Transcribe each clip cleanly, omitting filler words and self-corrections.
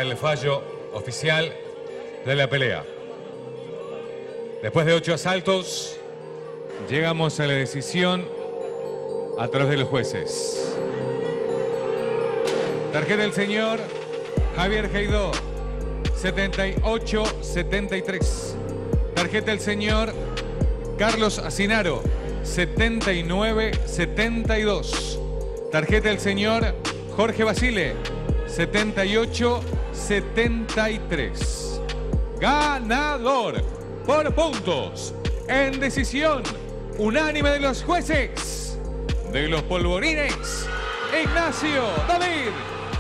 para el fallo oficial de la pelea. Después de 8 asaltos, llegamos a la decisión a través de los jueces. Tarjeta del señor Javier Heidó, 78-73. Tarjeta del señor Carlos Asinaro, 79-72. Tarjeta del señor Jorge Basile, 78-73. Ganador por puntos en decisión unánime de los jueces de los polvorines, Ignacio David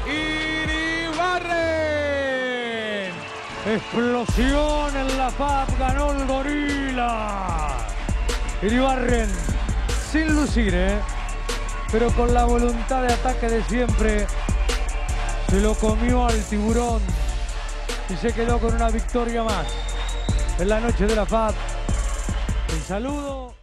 Iribarren. Explosión en la FAB, ganó el gorila. Iribarren sin lucir, pero con la voluntad de ataque de siempre. Se lo comió al tiburón y se quedó con una victoria más en la noche de la FAB. El saludo.